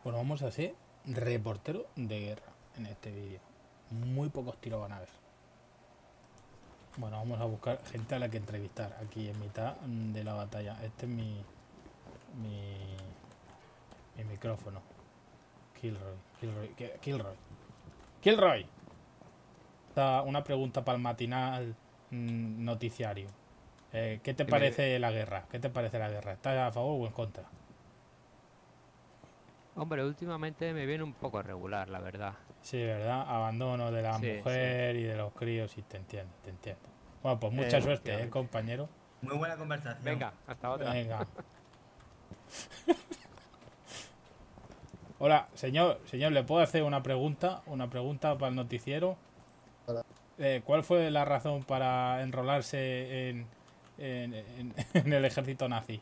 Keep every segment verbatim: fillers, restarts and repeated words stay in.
Bueno, vamos a ser reportero de guerra en este vídeo. Muy pocos tiros van a ver. Bueno, vamos a buscar gente a la que entrevistar aquí en mitad de la batalla. Este es mi mi, mi micrófono. Kilroy, Kilroy, Kilroy, Kilroy. Está una pregunta para el matinal mmm, noticiario. Eh, ¿Qué te parece la guerra? ¿Qué te parece la guerra? ¿Estás a favor o en contra? Hombre, últimamente me viene un poco regular, la verdad. Sí, ¿verdad? Abandono de la Sí, sí. mujer y de los críos, y te entiendo, te entiendo. Bueno, pues mucha suerte, ¿eh, Efectivamente. compañero? Muy buena conversación. Venga, hasta otra. Venga. Hola, señor, señor, ¿le puedo hacer una pregunta? Una pregunta para el noticiero. Eh, ¿Cuál fue la razón para enrolarse en, en, en- en el ejército nazi?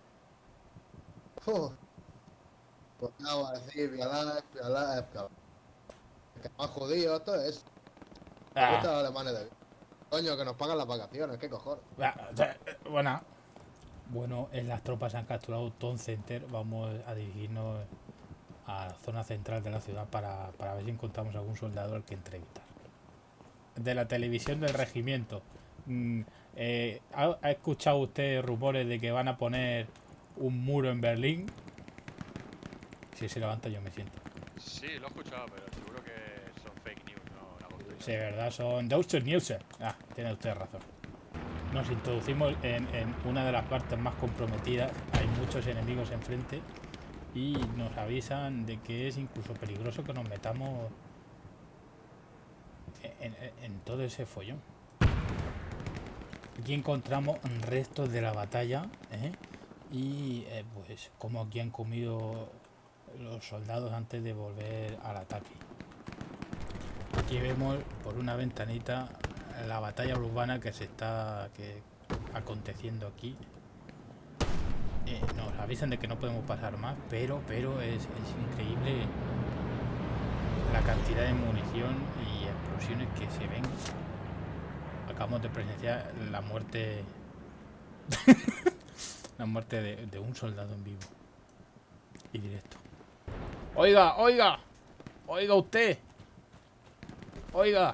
Uf, pues qué vamos a decir, violar, violar, violar. Que más judíos, todo eso. Me Ah, gustan los alemanes de coño, que nos pagan las vacaciones, qué cojones. ah, eh, bueno, bueno, en las tropas han capturado Town Center. Vamos a dirigirnos a la zona central de la ciudad para, para ver si encontramos algún soldado al que entrevistar. De la televisión del regimiento. Mm, eh, ¿ha, ha escuchado usted rumores de que van a poner un muro en Berlín? Si se levanta yo me siento. Sí, lo he escuchado, pero seguro que son fake news, no la voz Sí, verdad, son Deutsche News. Ah, tiene usted razón. Nos introducimos en, en una de las partes más comprometidas. Hay muchos enemigos enfrente y nos avisan de que es incluso peligroso que nos metamos en, en, en todo ese follón. Aquí encontramos restos de la batalla, ¿eh? Y eh, pues como aquí han comido los soldados antes de volver al ataque. Aquí vemos por una ventanita la batalla urbana que se está que, aconteciendo aquí. Eh, nos avisan de que no podemos pasar más, pero pero es, es increíble la cantidad de munición y explosiones que se ven. Acabamos de presenciar la muerte la muerte de, de un soldado en vivo y directo. Oiga, oiga, oiga usted, oiga.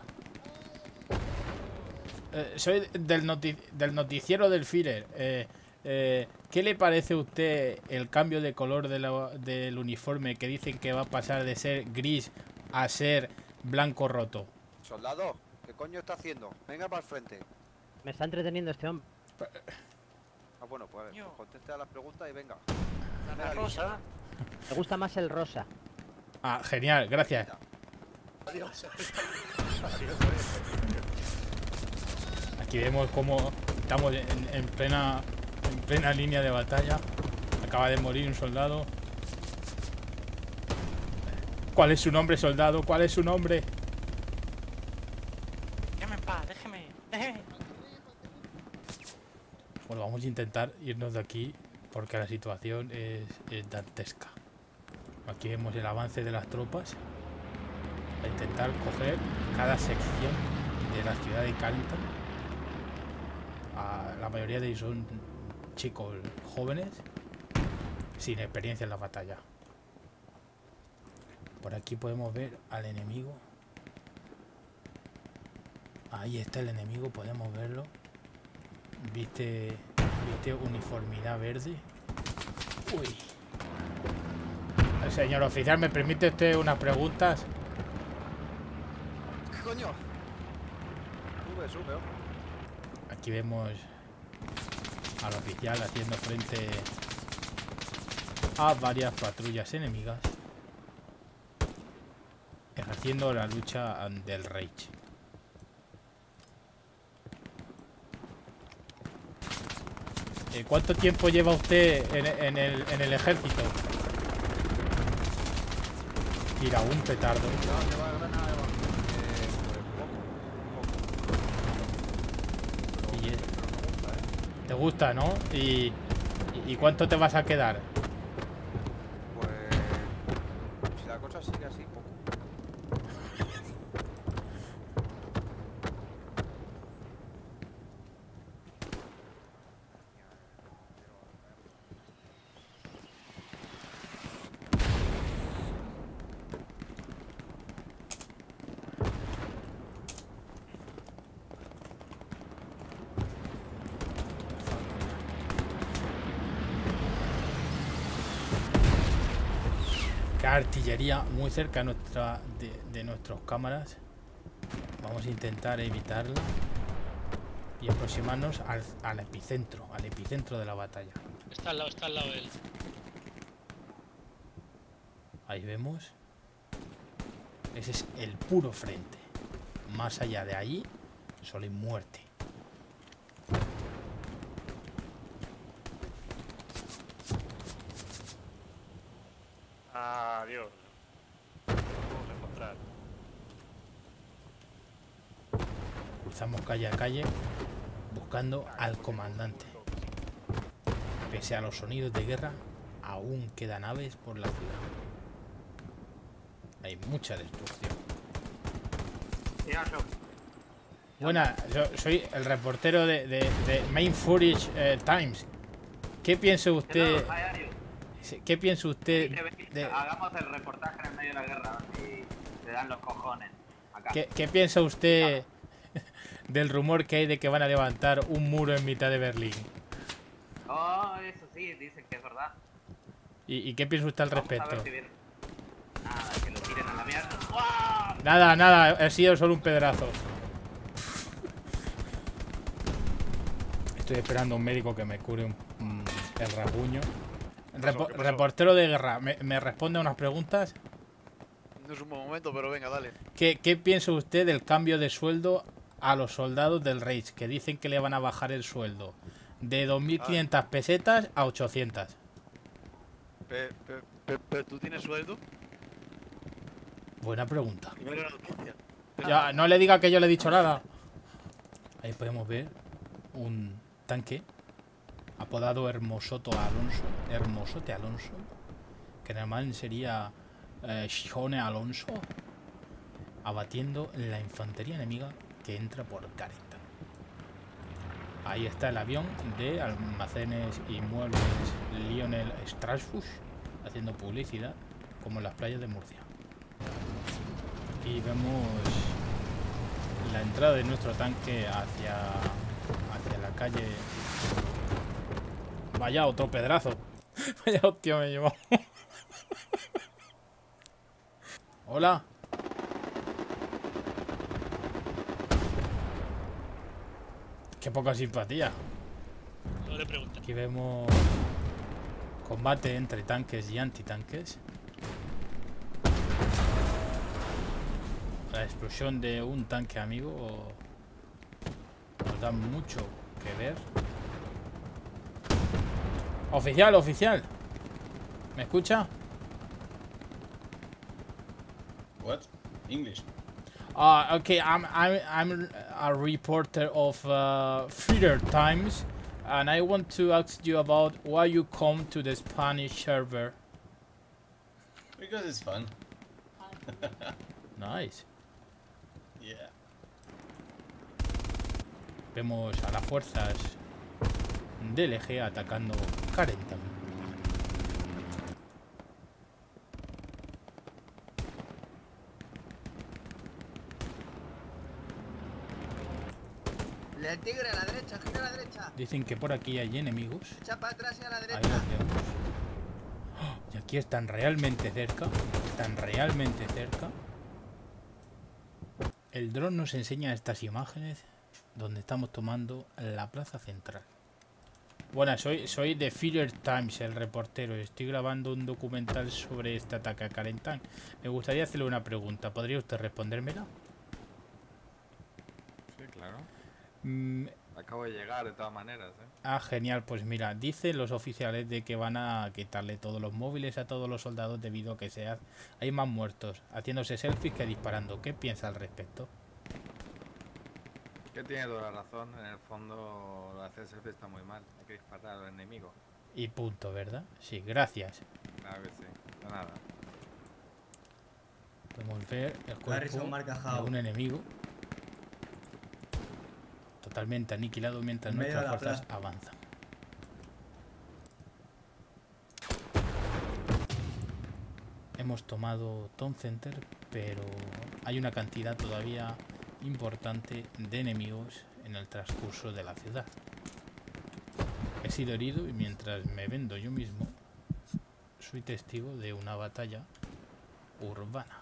Eh, soy del, noti del noticiero del Führer. Eh, eh, ¿Qué le parece a usted el cambio de color de la, del uniforme que dicen que va a pasar de ser gris a ser blanco roto? Soldado, ¿qué coño está haciendo? Venga para el frente. Me está entreteniendo este hombre. Ah, bueno, pues, pues conteste a las preguntas y venga. La rosa. Me gusta más el rosa. Ah, genial, gracias. Adiós. Aquí vemos cómo estamos en, en plena en plena línea de batalla. Acaba de morir un soldado. ¿Cuál es su nombre, soldado? ¿Cuál es su nombre? Déjeme en paz, déjeme, déjeme. Bueno, vamos a intentar irnos de aquí porque la situación es, es dantesca. Aquí vemos el avance de las tropas a intentar coger cada sección de la ciudad de Carrington. A la mayoría de ellos son chicos jóvenes sin experiencia en la batalla. Por aquí podemos ver al enemigo. Ahí está el enemigo, podemos verlo. Viste, viste uniformidad verde. Uy. Señor oficial, ¿me permite usted unas preguntas? ¿Qué coño? Sube, sube. Oh. Aquí vemos al oficial haciendo frente a varias patrullas enemigas, ejerciendo la lucha del Reich. Eh, ¿Cuánto tiempo lleva usted en, en, el, en el ejército? Tira un petardo. No, lleva granada, lleva. Eh, Y, te gusta, ¿no? Y, ¿Y cuánto te vas a quedar? Pues si la cosa sigue así, poco. artillería muy cerca de, nuestra, de, de nuestras cámaras. Vamos a intentar evitarla y aproximarnos al, al epicentro, al epicentro de la batalla. Está al lado, está al lado de él. Ahí vemos. Ese es el puro frente. Más allá de ahí, solo hay muerte. Adiós. Vamos a encontrar. Cruzamos calle a calle buscando al comandante. Pese a los sonidos de guerra, aún quedan naves por la ciudad. Hay mucha destrucción. Buena, yo soy el reportero de, de, de Main Footage eh, Times. ¿Qué piensa usted? ¿Qué piensa usted de... Hagamos el reportaje en el medio de la guerra y te dan los cojones. Acá. ¿Qué, ¿Qué piensa usted del rumor que hay de que van a levantar un muro en mitad de Berlín? Oh, eso sí, dicen que es verdad. ¿Y, y qué piensa usted al Vamos respecto? a ver si viene. Nada, que lo tiren a la mierda. ¡Wow! Nada, nada, ha sido solo un pedrazo. Estoy esperando a un médico que me cure un, un, el rasguño. Repo, reportero de guerra, ¿me, ¿me responde a unas preguntas? No es un buen momento, pero venga, dale. ¿Qué, ¿Qué piensa usted del cambio de sueldo a los soldados del Reich? Que dicen que le van a bajar el sueldo de dos mil quinientas pesetas a ochocientas. Pero pe, pe, pe, ¿tú tienes sueldo? Buena pregunta. Primera noticia. Ya, no le diga que yo le he dicho nada. Ahí podemos ver un tanque apodado Hermosoto Alonso, Hermosote Alonso, que normal sería eh, Shone Alonso, abatiendo la infantería enemiga que entra por Carentan. Ahí está el avión de Almacenes y Muebles Lionel Strasfuss, haciendo publicidad como en las playas de Murcia. Y vemos la entrada de nuestro tanque hacia, hacia la calle. Vaya otro pedrazo. Vaya hostia me llevó. Hola. Qué poca simpatía. No le pregunto. Aquí vemos combate entre tanques y antitanques. La explosión de un tanque amigo nos da mucho que ver. Oficial, oficial. ¿Me escucha? What? English. Uh, okay, I'm I'm I'm a reporter of uh, Feeder Times, and I want to ask you about why you come to the Spanish server. Because it's fun. Nice. Yeah. Vemos a las fuerzas del eje atacando Carentan. El tigre a la derecha, gira a la derecha. Dicen que por aquí hay enemigos. Echa para atrás y a la Ahí derecha. los vemos. ¡Oh! Y aquí están realmente cerca. Están realmente cerca. El dron nos enseña estas imágenes donde estamos tomando la plaza central. Bueno, soy, soy de Feeder Times, el reportero. Estoy grabando un documental sobre este ataque a Carentan. Me gustaría hacerle una pregunta. ¿Podría usted respondérmela? Sí, claro. Mm, Acabo de llegar de todas maneras, ¿eh? Ah, genial. Pues mira, dicen los oficiales de que van a quitarle todos los móviles a todos los soldados debido a que sea, hay más muertos haciéndose selfies que disparando. ¿Qué piensa al respecto? Que tiene toda la razón. En el fondo, lo de hacer selfie está muy mal. Hay que disparar a los enemigos. Y punto, ¿verdad? Sí, gracias. Claro que sí. De nada. Podemos ver el cuerpo de un enemigo totalmente aniquilado mientras nuestras fuerzas avanzan. Hemos tomado Town Center, pero hay una cantidad todavía importante de enemigos en el transcurso de la ciudad. He sido herido y mientras me vendo yo mismo, soy testigo de una batalla urbana.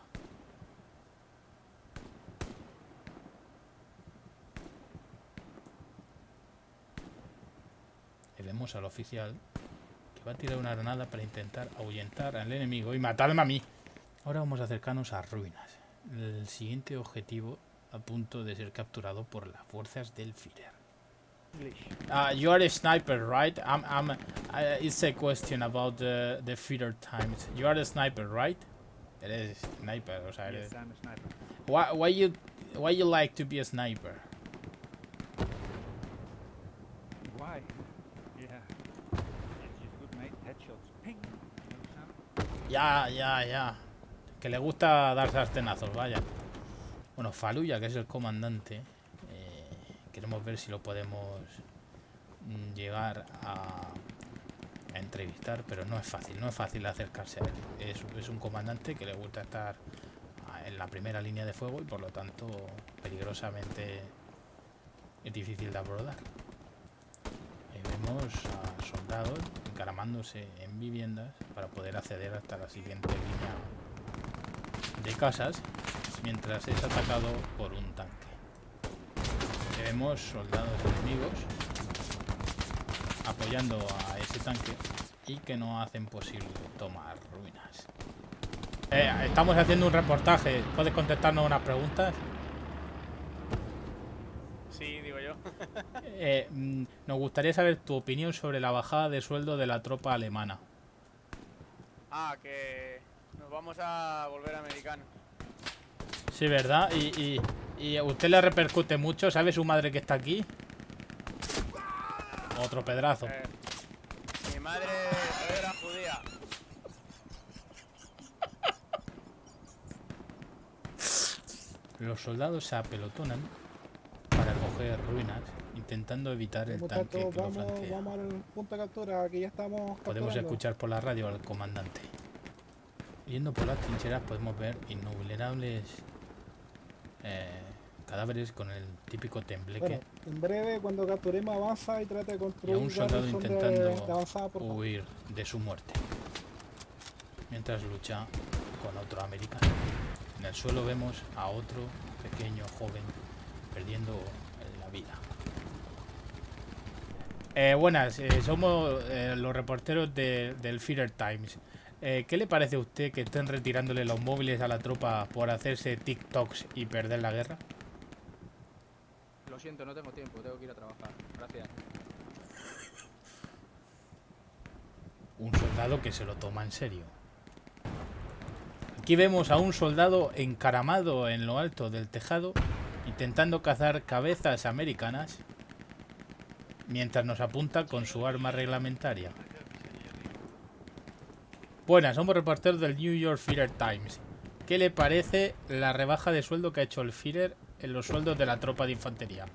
Y vemos al oficial que va a tirar una granada para intentar ahuyentar al enemigo y matarme a mí. Ahora vamos a acercarnos a ruinas. El siguiente objetivo a punto de ser capturado por las fuerzas del Führer. Uh, you are a sniper, right? I'm. I'm. Uh, it's a question about the the Führer times. You are a sniper, right? Eres sniper, o sea, eres... Yes, I'm a sniper. Why? Why you? Why you like to be a sniper? Why? Yeah. It's just good, mate. Headshots. Ping. You understand? Ya, ya, ya. Que le gusta dar sartenazos, vaya. Bueno, Faluya, que es el comandante. Eh, queremos ver si lo podemos mm, llegar a, a entrevistar, pero no es fácil, no es fácil acercarse a él. Es, es un comandante que le gusta estar en la primera línea de fuego y por lo tanto peligrosamente es difícil de abordar. Ahí vemos a soldados encaramándose en viviendas para poder acceder hasta la siguiente línea de casas mientras es atacado por un tanque. Aquí vemos soldados enemigos apoyando a ese tanque y que no hacen posible tomar ruinas. Eh, estamos haciendo un reportaje. ¿Puedes contestarnos unas preguntas? Sí, digo yo. eh, mm, nos gustaría saber tu opinión sobre la bajada de sueldo de la tropa alemana. Ah, que nos vamos a volver americanos. Sí, ¿verdad? Y, y, y a usted le repercute mucho. ¿Sabe su madre que está aquí? Otro pedrazo. Eh, mi madre era judía. Los soldados se apelotonan para coger ruinas, intentando evitar el tanque que lo flanquea. Vamos al punto de captura, aquí ya estamos capturando. Podemos escuchar por la radio al comandante. Yendo por las trincheras podemos ver innumerables eh, cadáveres con el típico tembleque. Bueno, en breve, cuando capturemos, avanza y trata de Y construir a un soldado garrison de- intentando de avanzada, por favor. huir de su muerte, mientras lucha con otro americano. En el suelo vemos a otro pequeño joven perdiendo la vida. Eh, buenas, eh, somos eh, los reporteros de, del Führer Times. Eh, ¿Qué le parece a usted que estén retirándole los móviles a la tropa por hacerse TikToks y perder la guerra? Lo siento, no tengo tiempo, tengo que ir a trabajar. Gracias. Un soldado que se lo toma en serio. Aquí vemos a un soldado encaramado en lo alto del tejado, intentando cazar cabezas americanas, mientras nos apunta con su arma reglamentaria. Buenas, somos reporteros del New York Führer Times. ¿Qué le parece la rebaja de sueldo que ha hecho el Führer en los sueldos de la tropa de infantería?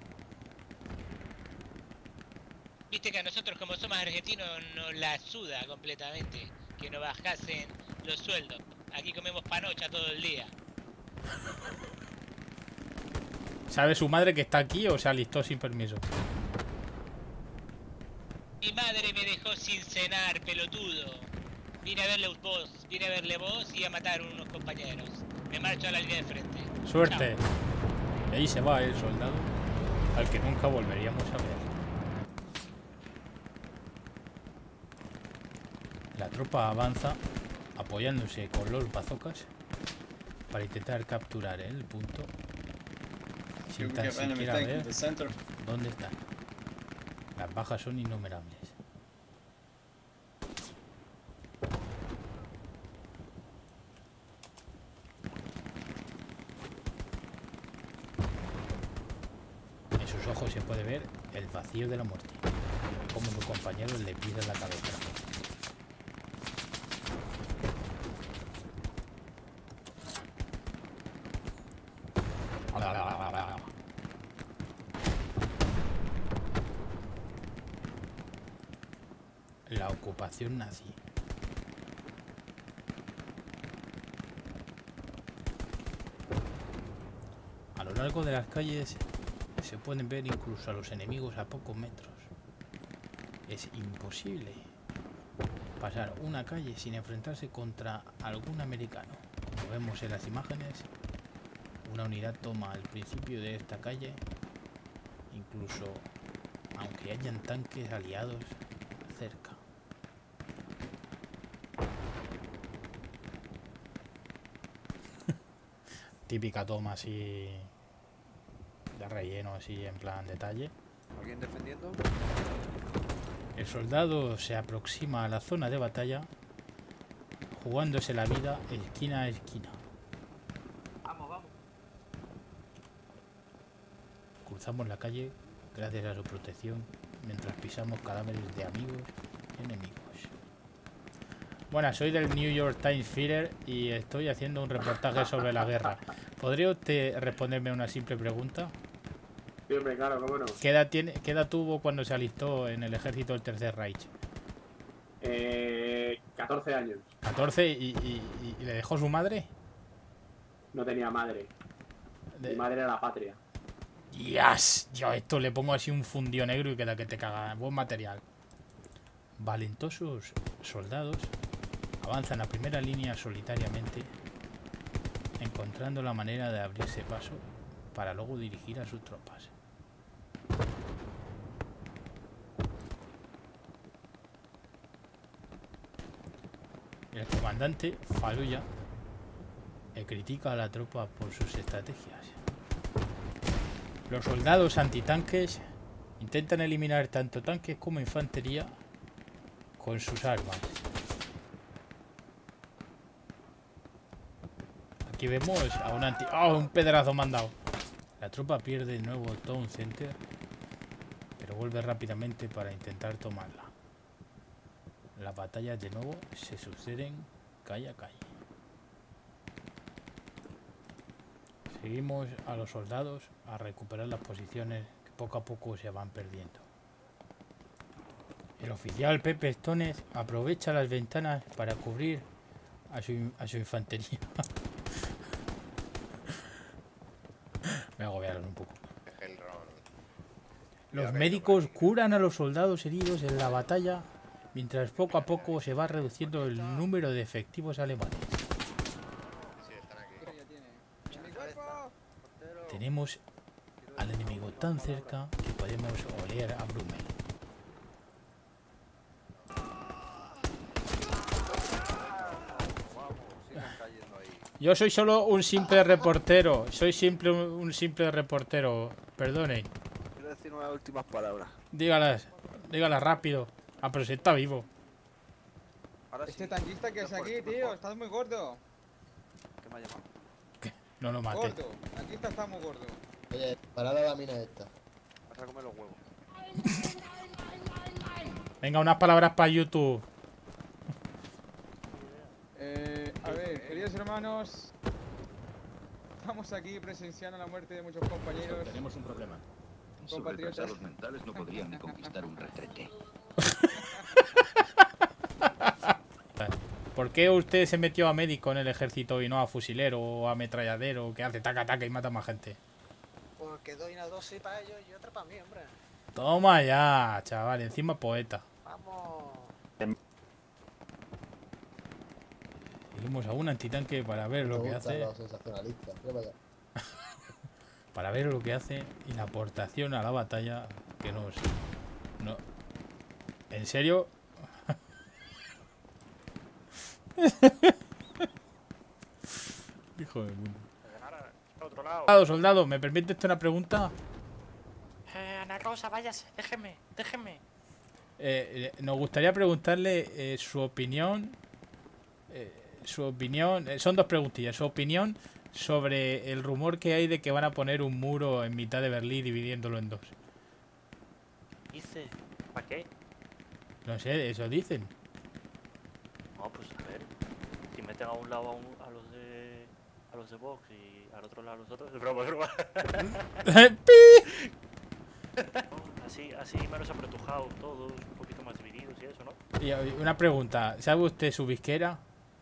Viste que a nosotros como somos argentinos nos la suda completamente que nos bajasen los sueldos. Aquí comemos panocha todo el día. ¿Sabe su madre que está aquí o se alistó sin permiso? Mi madre me dejó sin cenar, pelotudo. Vine a verle vos, vine a verle vos y a matar unos compañeros. Me marcho a la línea de frente. Suerte. Y ahí se va el soldado al que nunca volveríamos a ver. La tropa avanza apoyándose con los bazocas para intentar capturar el punto sin tan siquiera ver dónde están. Las bajas son innumerables. En sus ojos se puede ver el vacío de la muerte, como sus compañeros le pisan la cabeza. La ocupación nazi. A lo largo de las calles se pueden ver incluso a los enemigos a pocos metros. Es imposible pasar una calle sin enfrentarse contra algún americano, Como vemos en las imágenes, una unidad toma el principio de esta calle, incluso aunque hayan tanques aliados cerca. Típica toma así de relleno, así en plan detalle. ¿Alguien defendiendo? El soldado se aproxima a la zona de batalla, jugándose la vida esquina a esquina. Vamos, vamos. Cruzamos la calle gracias a su protección, mientras pisamos cadáveres de amigos y enemigos. Bueno, soy del New York Times Feeder y estoy haciendo un reportaje sobre la guerra. ¿Podría usted responderme una simple pregunta? Sí, hombre, claro, cómo no. ¿Qué edad, tiene, ¿Qué edad tuvo cuando se alistó en el ejército del Tercer Reich? Eh, catorce años. ¿catorce? ¿Y, y, y le dejó su madre? No tenía madre. De... Mi madre era la patria. ¡Yes! Yo a esto le pongo así un fundido negro y queda que te caga. Buen material. Valentosos soldados avanzan a primera línea solitariamente, encontrando la manera de abrirse paso para luego dirigir a sus tropas. El comandante Faluya le critica a la tropa por sus estrategias. Los soldados antitanques intentan eliminar tanto tanques como infantería con sus armas. Aquí vemos a un anti... ¡Oh! Un pedazo mandado. La tropa pierde de nuevo Town Center, pero vuelve rápidamente para intentar tomarla. Las batallas de nuevo se suceden calle a calle. Seguimos a los soldados a recuperar las posiciones que poco a poco se van perdiendo. El oficial Pepe Stones aprovecha las ventanas para cubrir a su, a su infantería. Me agobiaron un poco. Los médicos curan a los soldados heridos en la batalla, mientras poco a poco se va reduciendo el número de efectivos alemanes. Tenemos al enemigo tan cerca que podemos oler a Brummel. Yo soy solo un simple reportero. Soy simple un simple reportero. Perdone. Quiero decir unas últimas palabras. Dígalas. Dígalas rápido. Ah, pero si está vivo. Ahora Este sí. tanquista que es aquí, tío, estás muy gordo. ¿Qué me ha llamado? ¿Qué? No lo mate. Gordo. Tanquista está muy gordo. Oye, parad a la mina esta. Vas a comer los huevos. Venga, unas palabras para YouTube. Eh, a ver, queridos hermanos, estamos aquí presenciando la muerte de muchos compañeros. Tenemos un problema. Compatriotas. Retrasados mentales no podrían ni conquistar un retrete. ¿Por qué usted se metió a médico en el ejército y no a fusilero o a ametralladero que hace taca taca y mata más gente? Porque doy una dosis para ellos y otra para mí, hombre. Toma ya, chaval, encima poeta. Vamos. Seguimos a un antitanque para ver lo que hace. Para ver lo que hace y la aportación a la batalla que nos... No. ¿En serio? Hijo de mundo. Soldado, soldado, ¿me permite usted una pregunta? Eh, una cosa, váyase, déjeme, déjeme. Eh, eh, nos gustaría preguntarle eh, su opinión. Eh, su opinión. Eh, son dos preguntillas. Su opinión sobre el rumor que hay de que van a poner un muro en mitad de Berlín dividiéndolo en dos. ¿Dice? ¿Para qué? No sé, eso dicen. No, pues a ver. Si meten a un lado a, un, a los de. a los de Vox y al otro lado a los otros. Es broma, es broma. Así, así menos apretujados todos, un poquito más divididos y eso, ¿no? Y una pregunta, ¿sabe usted su visquera?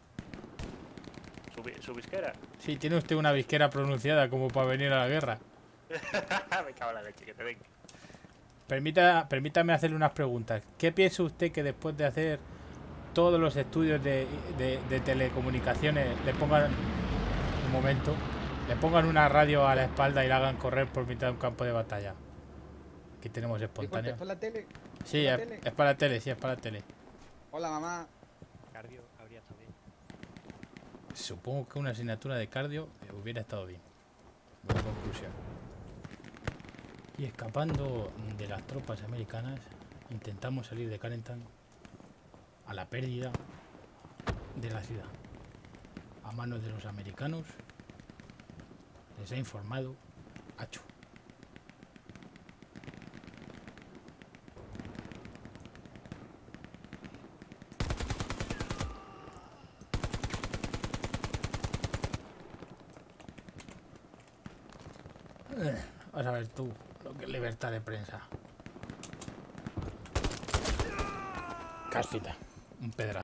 ¿Su, su visquera? Sí, ¿tiene usted una visquera pronunciada como para venir a la guerra? Me cago en la leche, que te den. Permita, permítame hacerle unas preguntas. ¿Qué piensa usted que después de hacer todos los estudios de, de, de telecomunicaciones le pongan un momento, le pongan una radio a la espalda y la hagan correr por mitad de un campo de batalla. Aquí tenemos espontáneo. ¿Es por la tele? Sí, ¿Es es, por la tele? es para la tele, sí, es para la tele. Hola, mamá. Cardio habría estado bien. Supongo que una asignatura de cardio hubiera estado bien. Buena conclusión. Y escapando de las tropas americanas, intentamos salir de Carentan a la pérdida de la ciudad. A manos de los americanos les ha informado Acho. Eh, vas a ver tú lo que es libertad de prensa. Casfita, un pedra.